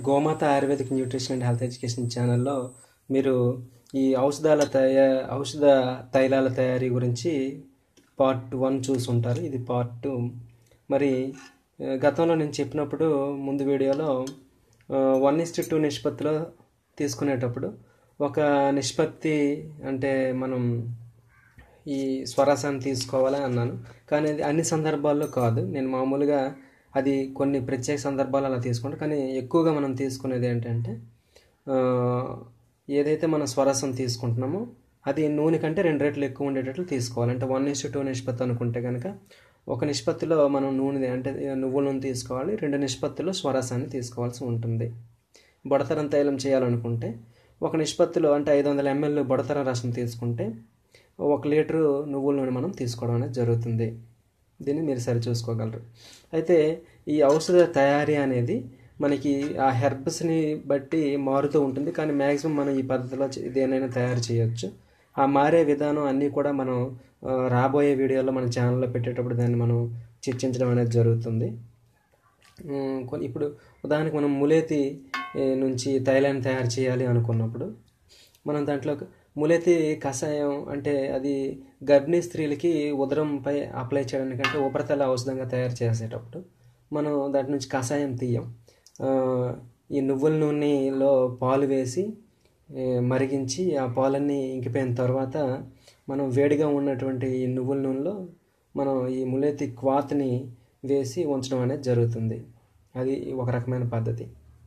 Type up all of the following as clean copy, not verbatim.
గోమాత ayurvedic nutrition and health education ఛానల్లో మీరు ఈ ఔషధ తైలాల తయారీ గురించి పార్ట్ 1 చూసుంటారు. ఇది పార్ట్ 2. మరి గతంలో నేను చెప్పినప్పుడు ముందు వీడియోలో 1:2 నిష్పత్తిలో తీసుకునేటప్పుడు ఒక నిష్పత్తి అంటే మనం ఈ స్వరసాన్ని తీసుకోవాలని అన్నాను. కానీ అది అన్ని సందర్భాల్లో కాదు. నేను మామూలుగా అది కొన్ని ప్రత్యేక సందర్భాలు అలా తీసుకుంటాం. కానీ ఎక్కువగా మనం తీసుకునేది ఏంటంటే ఏదైతే మనం స్వరసం తీసుకుంటున్నామో అది నూనె కంటే 2 రెట్లు ఎక్కువ ఉండేటట్లు తీసుకోవాలి. అంటే 1:2 నిష్పత్తి అనుకుంటే కనుక ఒక నిష్పత్తిలో మనం నూనె అంటే నువ్వుల నూనె తీసుకోవాలి, 2 నిష్పత్తిలో స్వరసాన్ని తీసుకోవాల్సి ఉంటుంది. బొడతరం తైలం చేయాలనుకుంటే ఒక నిష్పత్తిలో అంటే 500 ml బొడతరం రసం తీసుకుంటే 1 లీటరు నువ్వుల నూనె మనం తీసుకోవడం అనేది జరుగుతుంది. దీన్ని మీరు సరి చూసుకోగలరు. అయితే ఈ ఔషధ తయారీ అనేది మనకి ఆ హెర్బ్స్ని బట్టి మారుతూ ఉంటుంది. కానీ మ్యాక్సిమం మనం ఈ పద్ధతిలో దేనైనా తయారు చేయొచ్చు. ఆ మారే విధానం అన్నీ కూడా మనం రాబోయే వీడియోలో మన ఛానల్లో పెట్టేటప్పుడు దాన్ని మనం చర్చించడం అనేది జరుగుతుంది. ఇప్పుడు ఉదాహరణకు మనం ములేతి నుంచి తైలాన్ని తయారు చేయాలి అనుకున్నప్పుడు మనం దాంట్లో ములేతి కషాయం అంటే అది గర్భిణీ స్త్రీలకి ఉదరంపై అప్లై చేయడానికంటే ఉపరితల ఔషధంగా తయారు చేసేటప్పుడు మనం దాంట్ నుంచి కషాయం తీయం. ఈ నువ్వుల నూనెలో పాలు వేసి మరిగించి ఆ పాలన్నీ ఇంకిపోయిన తర్వాత మనం వేడిగా ఉన్నటువంటి ఈ నువ్వుల నూనెలో మనం ఈ ములేతి క్వాత్ని వేసి ఉంచడం అనేది జరుగుతుంది. అది ఒక రకమైన పద్ధతి.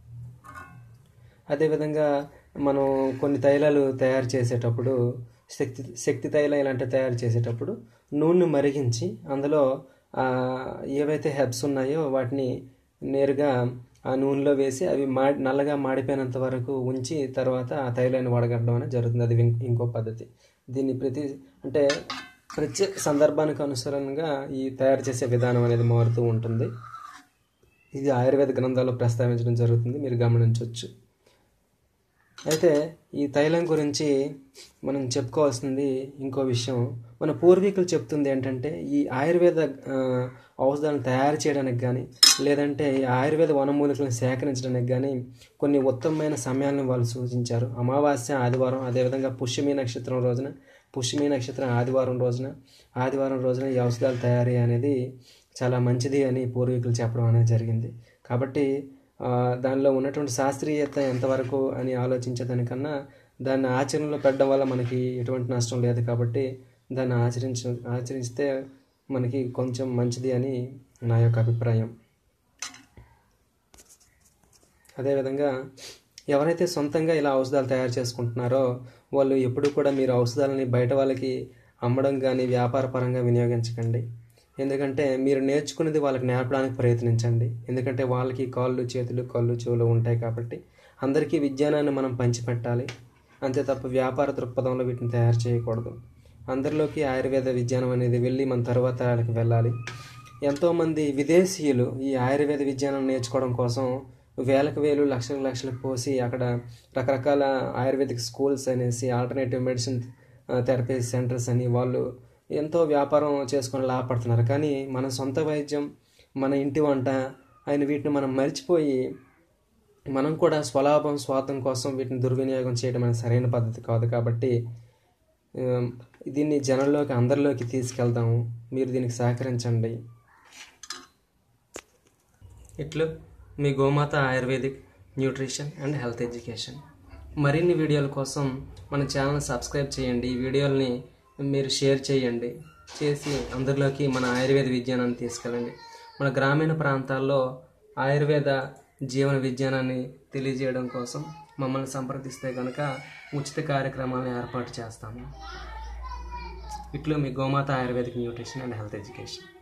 అదేవిధంగా మనం కొన్ని తైలాలు తయారు చేసేటప్పుడు శక్తి తైలం ఇలాంటివి తయారు చేసేటప్పుడు నూనె మరిగించి అందులో ఏవైతే హెర్బ్స్ ఉన్నాయో వాటిని నేరుగా ఆ నూనెలో వేసి అవి నల్లగా మాడిపోయినంత వరకు ఉంచి తర్వాత ఆ తైలాన్ని వడగట్టడం అనేది జరుగుతుంది. అది ఇంకో పద్ధతి. దీన్ని ప్రత్యేక సందర్భానికి అనుసరంగా ఈ తయారు చేసే విధానం అనేది మారుతూ ఉంటుంది. ఇది ఆయుర్వేద గ్రంథాల్లో ప్రస్తావించడం జరుగుతుంది, మీరు గమనించవచ్చు. అయితే ఈ తైలం గురించి మనం చెప్పుకోవాల్సింది ఇంకో విషయం. మన పూర్వీకులు చెప్తుంది ఏంటంటే ఈ ఆయుర్వేద ఔషధాలను తయారు చేయడానికి కానీ లేదంటే ఈ ఆయుర్వేద వనమూలికలను సేకరించడానికి కానీ కొన్ని ఉత్తమమైన సమయాలను వాళ్ళు సూచించారు. అమావాస్య ఆదివారం, అదేవిధంగా పుష్యమి నక్షత్రం ఆదివారం రోజున ఈ ఔషధాల తయారీ అనేది చాలా మంచిది అని పూర్వీకులు చెప్పడం అనేది జరిగింది. కాబట్టి దానిలో ఉన్నటువంటి శాస్త్రీయత ఎంతవరకు అని ఆలోచించేదానికన్నా దాన్ని ఆచరణలో పెట్టడం వల్ల మనకి ఎటువంటి నష్టం లేదు. కాబట్టి దాన్ని ఆచరిస్తే మనకి కొంచెం మంచిది అని నా యొక్క అభిప్రాయం. అదేవిధంగా ఎవరైతే సొంతంగా ఇలా ఔషధాలు తయారు చేసుకుంటున్నారో వాళ్ళు ఎప్పుడు కూడా మీరు ఔషధాలని బయట వాళ్ళకి అమ్మడం కానీ వ్యాపారపరంగా వినియోగించకండి. ఎందుకంటే మీరు నేర్చుకునేది వాళ్ళకి నేర్పడానికి ప్రయత్నించండి. ఎందుకంటే వాళ్ళకి కాళ్ళు చేతులు కళ్ళు చెవులు ఉంటాయి. కాబట్టి అందరికీ విజ్ఞానాన్ని మనం పంచిపెట్టాలి. అంతే తప్ప వ్యాపార దృక్పథంలో వీటిని తయారు చేయకూడదు. అందరిలోకి ఆయుర్వేద విజ్ఞానం అనేది వెళ్ళి మన తర్వాత వాళ్ళకి వెళ్ళాలి. ఎంతోమంది విదేశీయులు ఈ ఆయుర్వేద విజ్ఞానం నేర్చుకోవడం కోసం వేలు లక్షలకు పోసి అక్కడ రకరకాల ఆయుర్వేదిక్ స్కూల్స్ అనేసి ఆల్టర్నేటివ్ మెడిసిన్ థెరపీ సెంటర్స్ అని వాళ్ళు ఎంతో వ్యాపారం చేసుకొని లాభపడుతున్నారు. కానీ మన సొంత వైద్యం, మన ఇంటి వంట వీటిని మనం మర్చిపోయి మనం కూడా స్వలాభం స్వార్థం కోసం వీటిని దుర్వినియోగం చేయడం అనేది సరైన పద్ధతి కాదు. కాబట్టి దీన్ని జనంలోకి అందరిలోకి తీసుకెళ్దాము. మీరు దీనికి సహకరించండి. ఇట్లు మీ Gomata ayurvedic nutrition and health education. మరిన్ని వీడియోల కోసం మన ఛానల్ సబ్స్క్రైబ్ చేయండి. ఈ వీడియోల్ని మీరు షేర్ చేసి అందరిలోకి మన ఆయుర్వేద విజ్ఞానాన్ని తీసుకెళ్ళండి. మన గ్రామీణ ప్రాంతాల్లో ఆయుర్వేద జీవన విజ్ఞానాన్ని తెలియజేయడం కోసం మమ్మల్ని సంప్రదిస్తే కనుక ఉచిత కార్యక్రమాలను ఏర్పాటు చేస్తాము. ఇట్లు మీ Gomata ayurvedic nutrition and health education.